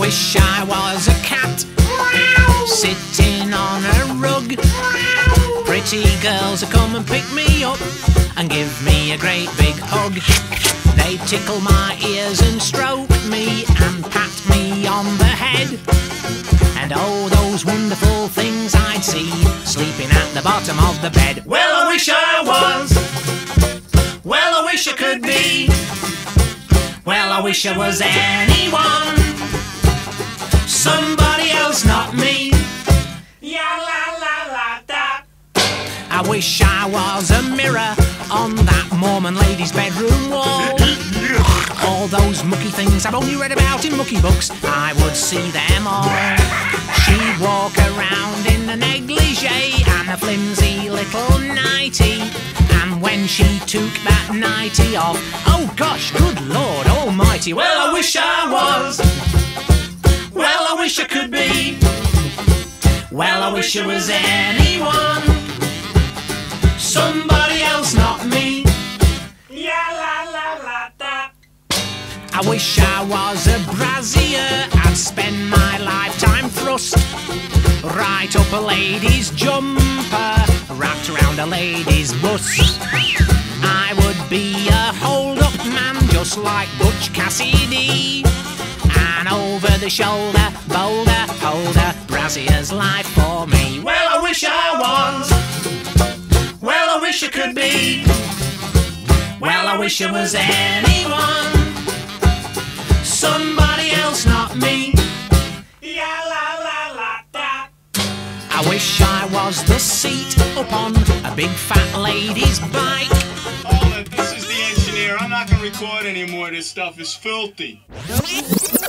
wish I was a cat, sitting on a rug. Pretty girls will come and pick me up and give me a great big hug. They tickle my ears and stroke me and pat me on the head. And oh, those wonderful things I'd see sleeping at the bottom of the bed. Well, I wish I was. Well, I wish I could be. Well, I wish I was anyone, somebody else, not me. Ya la la la da. I wish I was a mirror on that Mormon lady's bedroom wall. All those mucky things I've only read about in mucky books, I would see them all. She'd walk around in a negligee and a flimsy little nightie. And when she took that nightie off, oh gosh, good Lord almighty. Well, I wish I was. Well, I wish I could be. Well, I wish I was anyone, somebody else, not me. Ya la la la da. I wish I was a brazier. I'd spend my lifetime thrust right up a lady's jumper, wrapped around a lady's bust. I would be a hold-up man, just like Butch Cassidy. And over the shoulder, boulder, holder, brazier's life for me. Well, I wish I was. Well, I wish I could be. Well, I wish I was anyone, somebody else, not me. Ya la la la da. I wish I was the seat upon a big fat lady's bike. Oh, this is the engineer. I'm not gonna record anymore. This stuff is filthy.